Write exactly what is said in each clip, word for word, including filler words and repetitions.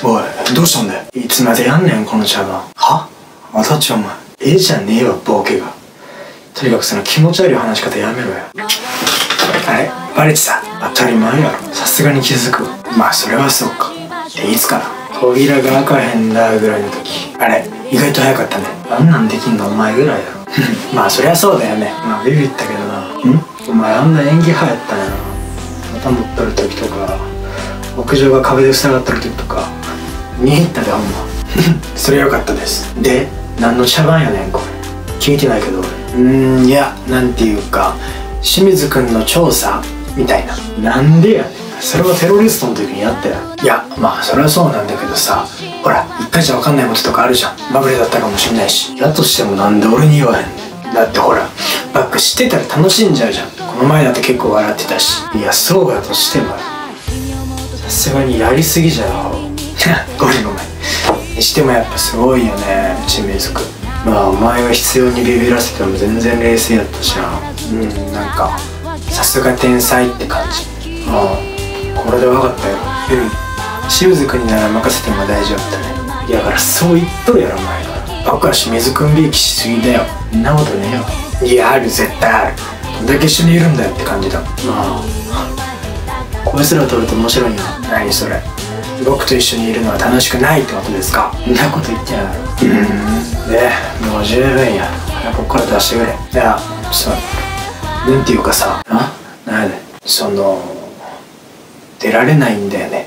おい、どうしたんだよ。いつまでやんねんこの茶番。はあたちお前、ええじゃねえわボケが。とにかくその気持ち悪い話し方やめろよ。あれバレてた。当たり前やろ。さすがに気づくわ。まあそれはそうか。でいつから扉が開かへんだぐらいの時。あれ意外と早かったね。あんなんできんのお前ぐらいやろ。まあそりゃそうだよね。まあビビったけどな。んお前あんな演技派やったんやな。旗持っとる時とか屋上が壁で塞がっとる時とか見入ったでほんま。それよかったです。で何の茶番やねんこれ。聞いてないけど俺。うーんいやなんていうか清水くんの調査みたいな。なんでやねん。それはテロリストの時にやったよ。いやまあそれはそうなんだけどさ、ほら一回じゃ分かんないこととかあるじゃん。まぐれだったかもしんないし。やとしてもなんで俺に言わへんねん。だってほらバック知ってたら楽しんじゃうじゃん。この前だって結構笑ってたし。いやそうだとしてもさすがにやりすぎじゃろ。ごめんごめん。にしてもやっぱすごいよね清水くん。まあお前が必要にビビらせても全然冷静やったしな。うんなんかさすが天才って感じ。ああこれで分かったよ。うん清水くんになら任せても大丈夫だね。いやだからそう言っとるやろ前から。僕は清水くんびいきしすぎだよ。そんなことねえよ。いやある絶対ある。どんだけ一緒にいるんだよって感じだ。まあこいつらを撮ると面白いよ。何それ。僕と一緒にいるのは楽しくないってことですか。そんなこと言ってやる。うんでもう十分や。こっから出してくれ。いやさなんていうかさあなんでその出られないんだよね。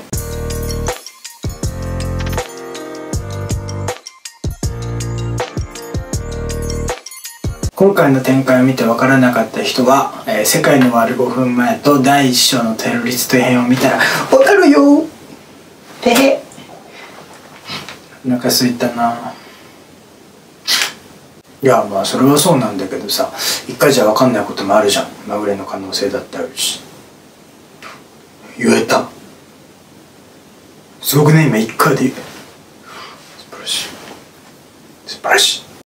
今回の展開を見て分からなかった人は、えー、世界の終わるごふんまえとだいいっ章のテロリスト編を見たら分かるよ。てへお腹すいたな。いやまあそれはそうなんだけどさ、一回じゃ分かんないこともあるじゃん。まぐれの可能性だってあるし。言えたすごくね今一回で。素晴らしい素晴らしい。